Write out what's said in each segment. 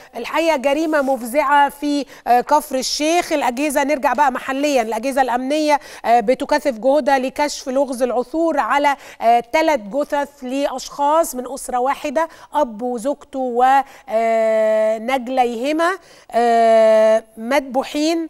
الحقيقة جريمة مفزعة في كفر الشيخ. الأجهزة نرجع بقى محليا، الأجهزة الأمنية بتكثف جهودها لكشف لغز العثور على 3 جثث لأشخاص من أسرة واحدة، أب وزوجته ونجليهما مذبوحين،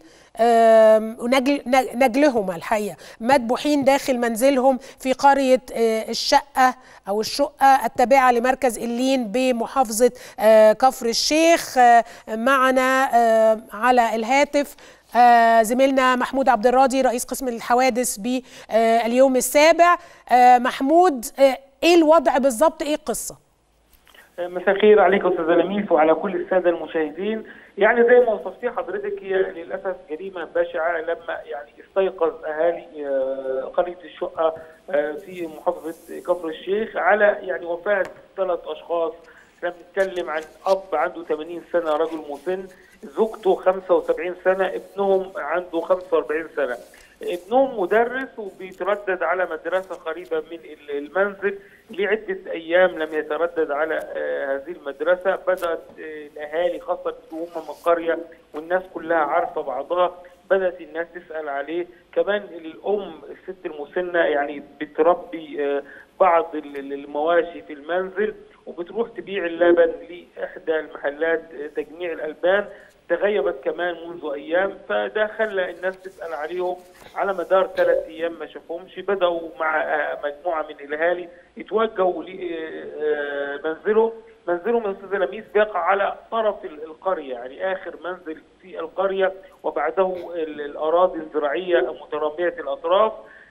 نجلهما الحقيقة مذبوحين داخل منزلهم في قرية الشقة التابعة لمركز إلين بمحافظة كفر الشيخ. معنا على الهاتف زميلنا محمود عبد الراضي رئيس قسم الحوادث باليوم السابع. محمود، ايه الوضع بالظبط؟ ايه القصة؟ مساء الخير عليك يا استاذ لميس وعلى كل الساده المشاهدين. يعني زي ما وصفتي حضرتك، هي للاسف جريمه بشعه لما استيقظ اهالي قريه الشقه في محافظه كفر الشيخ على وفاه 3 اشخاص. احنا بنتكلم عن اب عنده 80 سنه رجل مسن، زوجته 75 سنه، ابنهم عنده 45 سنه. ابنهم مدرس وبيتردد على مدرسه قريبه من المنزل لعده ايام، لم يتردد على هذه المدرسه. بدات الاهالي خاصه هم من قريه والناس كلها عارفه بعضها، بدات الناس تسال عليه. كمان الام الست المسنه بتربي بعض المواشي في المنزل وبتروح تبيع اللبن لاحدى المحلات تجميع الالبان. تغيبت كمان منذ ايام، فده خلى الناس تسال عليهم على مدار 3 ايام ما شافهمش. بداوا مع مجموعه من الاهالي يتوجهوا لمنزلهم. منزلهم يا استاذ لميس بيقع على طرف القريه، اخر منزل في القريه، وبعده الاراضي الزراعيه متراميه الاطراف.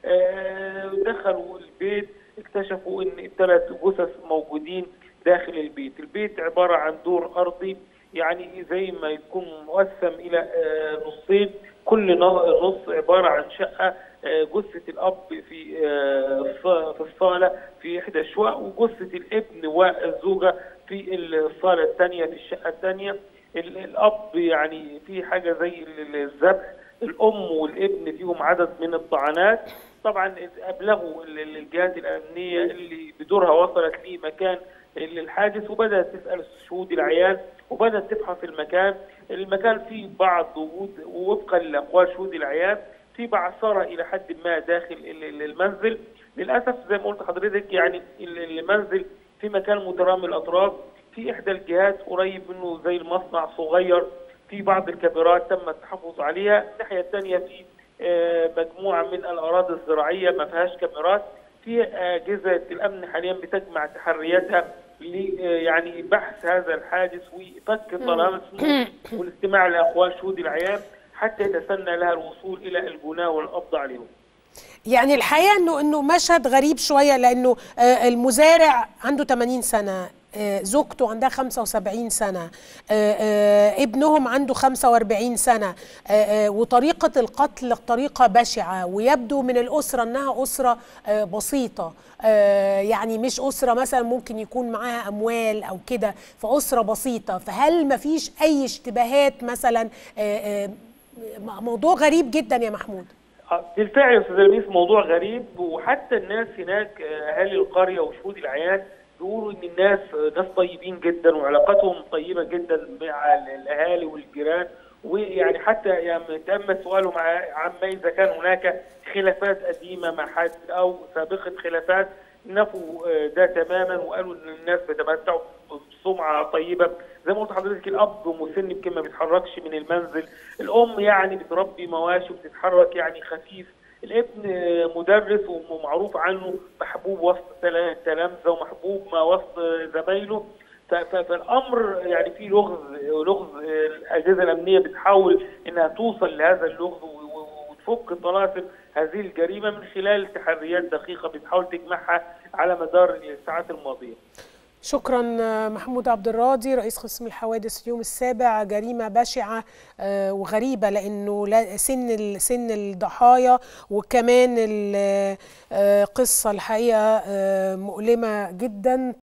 دخلوا البيت، اكتشفوا ان 3 جثث موجودين داخل البيت. البيت عباره عن دور ارضي، زي ما يكون مقسم الى نصين، كل نص عباره عن شقه. جثه الاب في الصاله في احدى الشقق، وجثه الابن والزوجه في الصاله الثانيه في الشقه الثانيه. الاب في حاجه زي الذبح، الام والابن فيهم عدد من الطعنات. طبعا ابلغوا الجهات الامنيه اللي بدورها وصلت لمكان الحادث، وبدات تسال شهود العيان وبدات تفحص المكان فيه بعض وجود، ووفقا لاقوال شهود العيان في بعثره الى حد ما داخل المنزل. للاسف زي ما قلت حضرتك المنزل في مكان مترامي الاطراف، في احدى الجهات قريب منه زي المصنع صغير، في بعض الكاميرات تم التحفظ عليها. الناحيه الثانيه في مجموعه من الاراضي الزراعيه ما فيهاش كاميرات. في اجهزه الامن حاليا بتجمع تحرياتها بحث هذا الحادث وفك الطلاسم والاستماع لاقوال شهود العيان حتى يتسنى لها الوصول الى الجناه والقبض عليهم. الحقيقه انه مشهد غريب شويه، لانه المزارع عنده 80 سنه، زوجته عندها 75 سنة، ابنهم عنده 45 سنة، وطريقة القتل طريقة بشعة، ويبدو من الأسرة أنها أسرة بسيطة، مش أسرة مثلا ممكن يكون معاها أموال أو كده، فأسرة بسيطة. فهل ما فيش أي اشتباهات مثلا؟ موضوع غريب جدا يا محمود. بالفعل يا أستاذ لميس موضوع غريب، وحتى الناس هناك أهالي القرية وشهود العيان بيقولوا ان الناس طيبين جدا وعلاقتهم طيبه جدا مع الاهالي والجيران. حتى تم سؤالهم عما اذا كان هناك خلافات قديمه مع حد او سابقه خلافات، نفوا ده تماما وقالوا ان الناس بتمتعوا بسمعه طيبه. زي ما قلت لحضرتك الاب مسن يمكن ما بيتحركش من المنزل، الام بتربي مواشي وبتتحرك خفيف، الابن مدرس ومعروف عنه محبوب وسط تلامذه ومحبوب ما وسط زمايله. فالامر فيه لغز. الاجهزه الامنيه بتحاول انها توصل لهذا اللغز وتفك طلاسم هذه الجريمه من خلال تحريات دقيقه بتحاول تجمعها على مدار الساعات الماضيه. شكرا محمود عبد الراضي رئيس قسم الحوادث اليوم السابع. جريمة بشعة وغريبة، لأنه سن الضحايا وكمان القصة الحقيقة مؤلمة جدا.